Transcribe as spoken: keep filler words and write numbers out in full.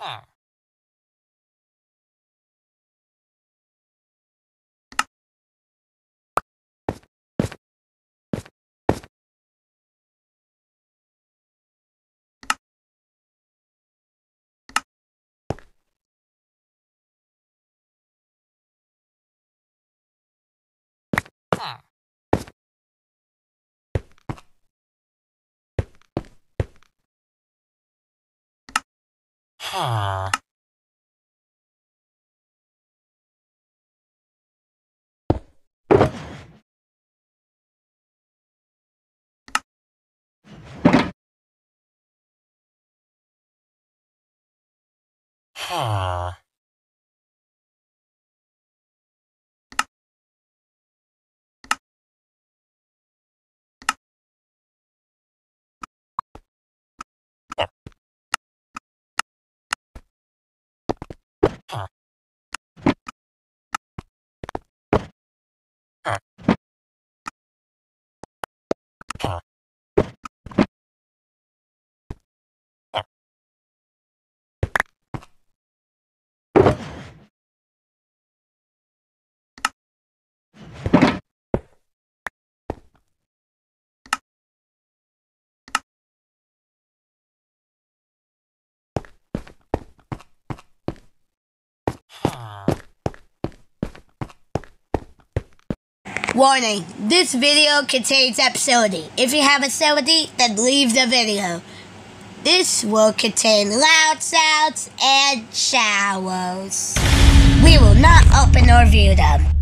Huh. Huh. Huh. Huh. Huh. Huh. Huh. Huh. Warning, this video contains obscenity. If you have obscenity, then leave the video. This will contain loud sounds and showers. We will not open or view them.